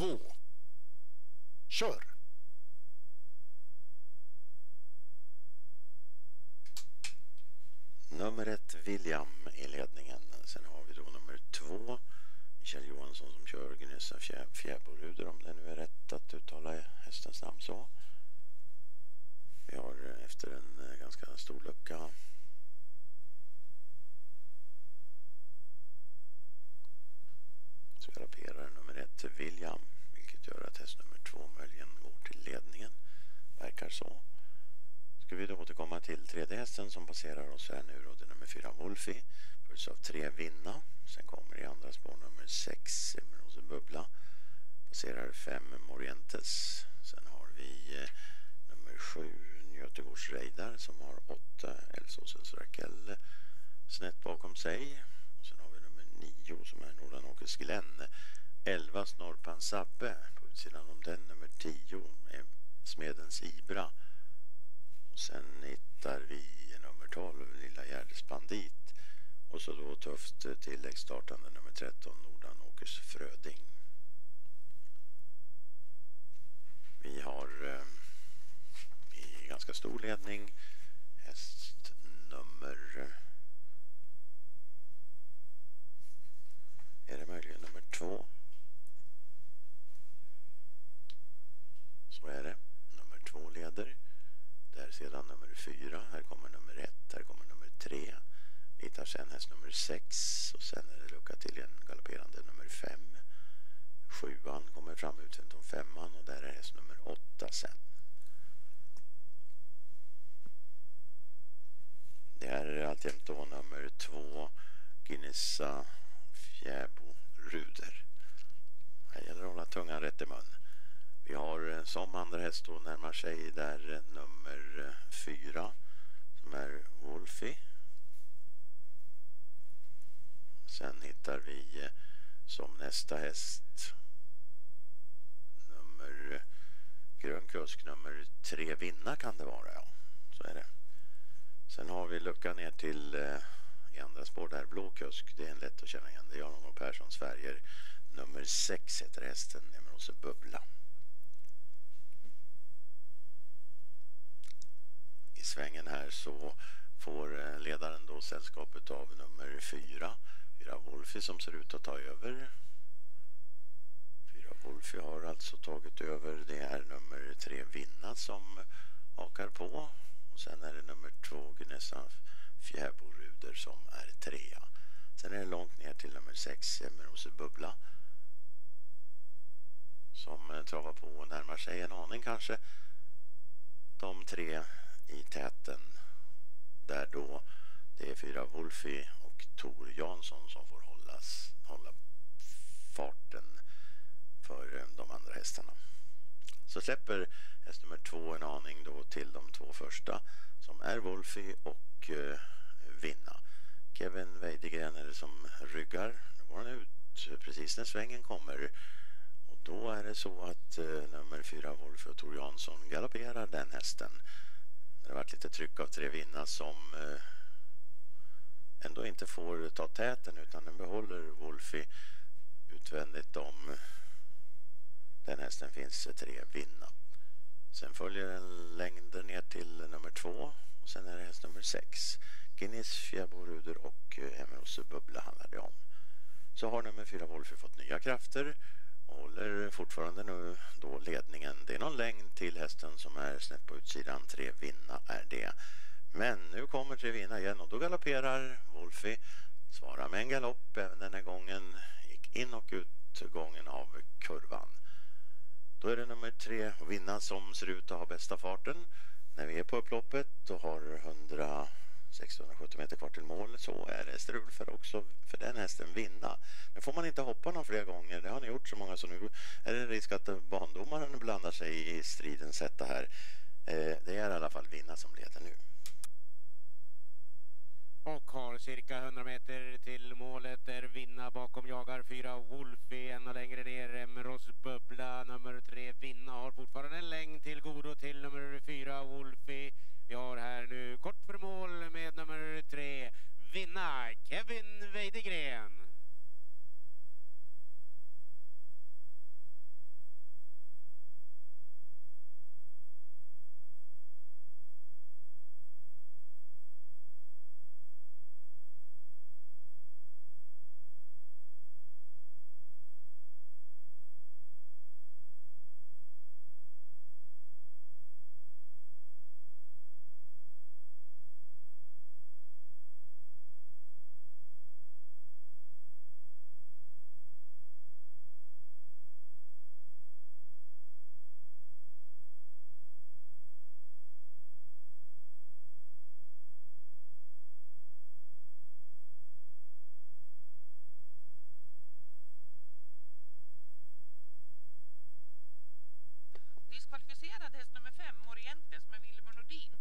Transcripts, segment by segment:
2. Kör! Nummer 1 William i ledningen. Sen har vi då nummer 2 Michael Johansson som kör Gnessa Fjäboruder, om det nu är rätt att uttala hästens namn så. Vi har efter en ganska stor lucka så galopperar nummer 1 William, vilket gör att häst nummer 2 möjligen går till ledningen. Verkar så. Ska vi då återkomma till tredje hästen som passerar oss här nu då, det är nummer 4 Wolfie, följs av 3 Vinna. Sen kommer i andra spår nummer 6 Emerose Bubbla, passerar 5 Morientes. Sen har vi nummer 7 Götegårds Reidar som har 8 Älvsåsens Raquel snett bakom sig. Och sen har vi nummer 9 som är Nordanåkers Glenn, 11 Snorpan Sabbe på utsidan om den, nummer 10 är Smedens Ibra. Och sen hittar vi nummer 12 Lilla Gärdes Bandit. Och så då tufft tilläggsstartande nummer 13 Nordanåkers Fröding. Vi har i ganska stor ledning häst nummer, är det möjligen nummer 2? Så är det. Nummer 2 leder. Där sedan nummer 4. Här kommer nummer 1. Här kommer nummer 3. Vi hittar sen häst nummer 6. Och sen är det lucka till en galopperande nummer 5. 7an kommer fram utvänt om 5an. Och där är häst nummer 8 sen. Det är alltjämt då nummer 2 Gnessa Fjäboruder. Här gäller det att hålla tungan rätt i mun. Vi har som andra häst då närmar sig där nummer 4 som är Wolfie. Sen hittar vi som nästa häst nummer grön kusk, nummer 3 Vinna kan det vara, ja. Så är det. Sen har vi luckan ner till i andra spår där blå kusk, det är en lätt att känna igen. Det är Jan och Perssons färger. Nummer 6 heter hästen, Emerose Bubbla. I svängen här så får ledaren då sällskapet av nummer 4 Wolfie som ser ut att ta över. 4 Wolfie har alltså tagit över. Det är nummer 3 Vinna som hakar på. Och sen är det nummer 2 Gnessa Fjäboruder som är 3. Sen är det långt ner till nummer 6 Emerose Bubbla som travar på och närmar sig en aning kanske. De 3 i täten där då det är 4 Wolfie och Tor Jansson som får hålla farten för de andra hästarna. Så släpper häst nummer 2 en aning då till de 2 första som är Wolfie och Vinna. Kevin Weidegren är det som ryggar. Nu går han ut precis när svängen kommer. Och då är det så att nummer 4 Wolfie och Tor Jansson galopperar den hästen. Det har varit lite tryck av 3 Vinna som ändå inte får ta täten utan den behåller Wolfie utvändigt om den hästen finns 3 Vinna. Sen följer en längd ner till nummer 2 och sen är det häst nummer 6 Gnessa Fjäboruder och Emerose Bubbla handlar det om. Så har nummer 4 Wolfie fått nya krafter och håller fortfarande nu då ledningen. Det är någon längd till hästen som är snett på utsidan. 3 Vinna är det. Men nu kommer 3 Vinna igen och då galopperar Wolfie. Svarar med en galopp även den här gången. Gick in och ut gången av kurvan. Då är det nummer 3 Vinna som ser ut att ha bästa farten. När vi är på upploppet och har 160-170 meter kvar till mål så är det strul också för den hästen Vinna. Nu får man inte hoppa någon flera gånger. Det har ni gjort så många så nu är det risk att bandomaren blandar sig i stridens sätta här. Det är i alla fall Vinna som leder nu. Och har cirka 100 meter till målet är Vinna bakom jagar 4 Wolfie, ännu längre ner Emerose Bubbla, nummer 3 Vinna har fortfarande en längd till godo till nummer 4 Wolfie. Vi har här nu kort för mål med nummer 3 Vinna, Kevin Weidegren. diskvalificerad häst nummer 5, Orientes med Wilmer Nordin.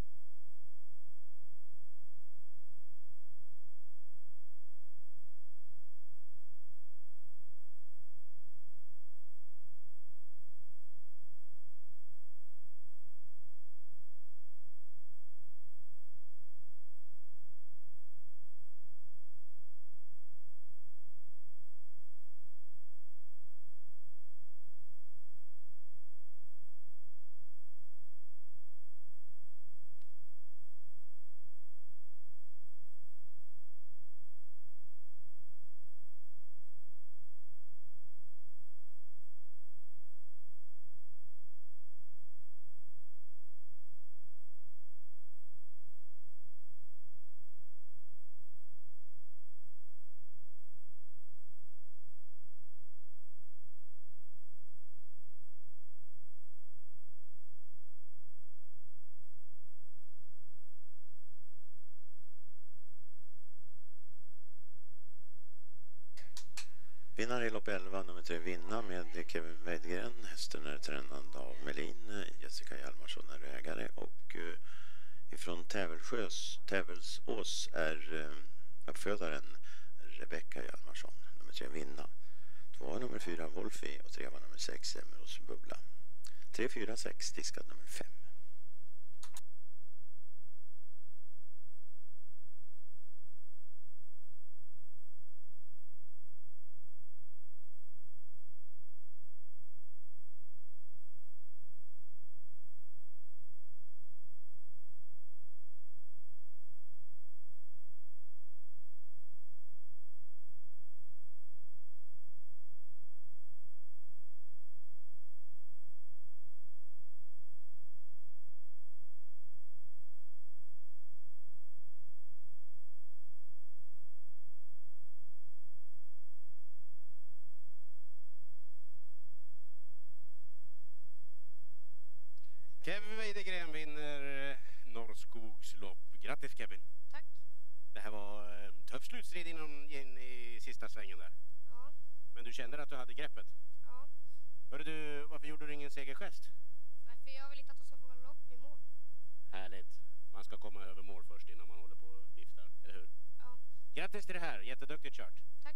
Vinnare i lopp 11, nummer 3 Vinna med Kevin Weidgren. Hästen är tränad av Melin. Jessica Hjalmarsson är ägare. Och ifrån Tävelsås är uppfödaren Rebecca Hjalmarsson. Nummer 3 Vinna. 2 nummer 4 Wolfie och 3 nummer 6 Emeros Bubbla. 3, 4, 6 diskad nummer 5. Kevin Weidegren vinner Norrskogs lopp. Grattis Kevin. Tack. Det här var tuff slutstrid in i sista svängen där. Ja. Men du kände att du hade greppet. Ja. Hörde du, varför gjorde du ingen segergest? Nej, för jag vill inte att de ska få lopp i mål. Härligt. Man ska komma över mål först innan man håller på och viftar, eller hur? Ja. Grattis till det här, jätteduktigt kört. Tack.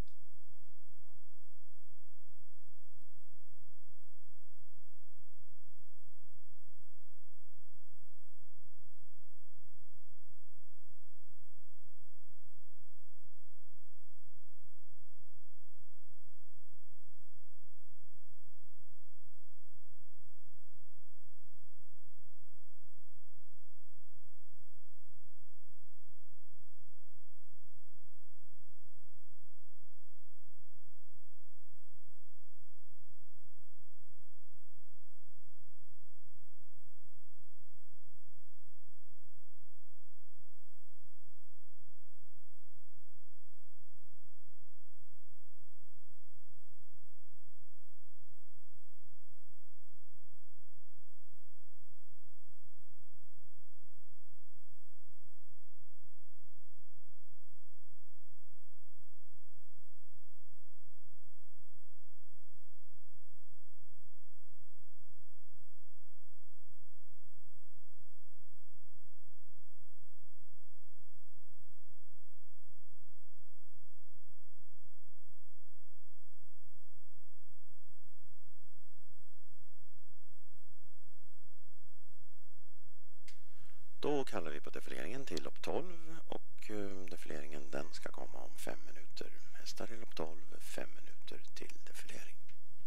Då kallar vi på defileringen till lopp 12 och defileringen den ska komma om 5 minuter. Hästar i lopp 12, 5 minuter till defilering.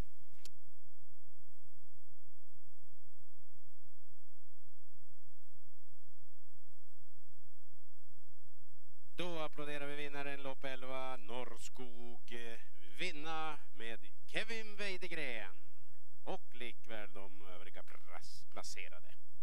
Då applåderar vi vinnaren lopp 11, Norrskog. Vinna med Kevin Weidegren och likväl de övriga placerade.